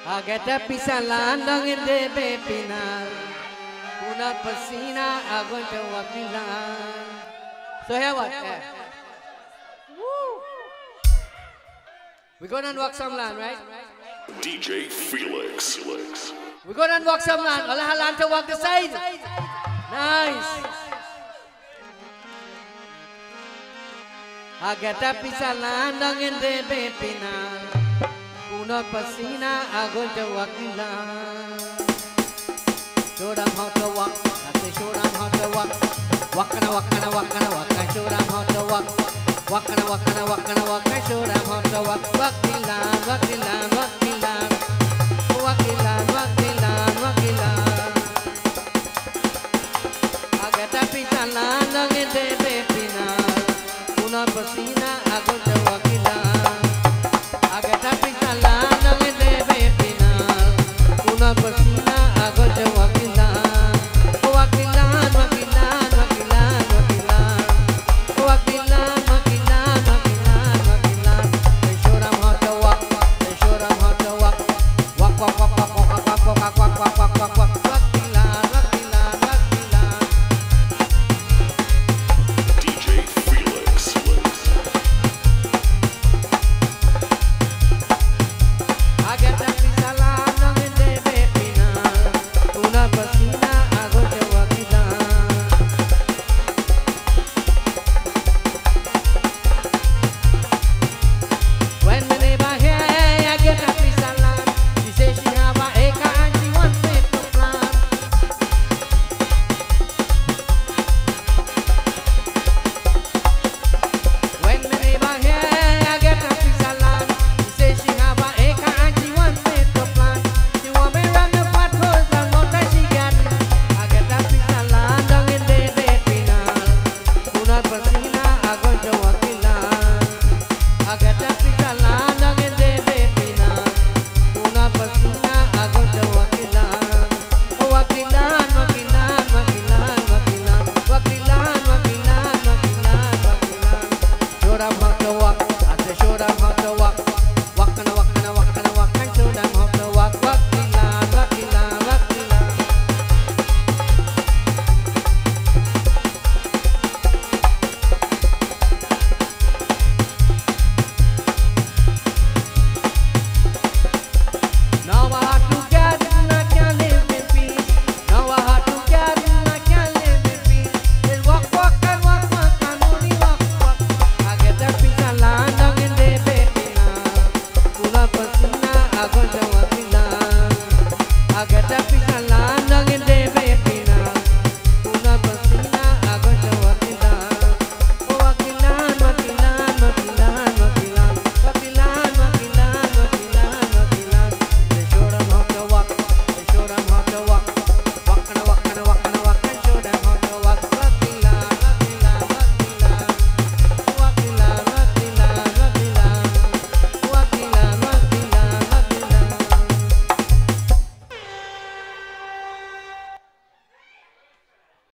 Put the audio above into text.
Agata pisalan langit de bepinar, punat pasina agon wakilan. So here what? We're gonna unwalk some land, right? DJ Felix. We're gonna unwalk some land. All halan to walk the side. Nice. Agata pisalan langit de bepinar. Punot pasina agon wakilan. Show them how to walk. I say show them how to walk. Walkana, walkana, walkana, walk. I show them how to walk. Walkana, walkana, walkana, walk. I show them how to walk. Wakilan, wakilan,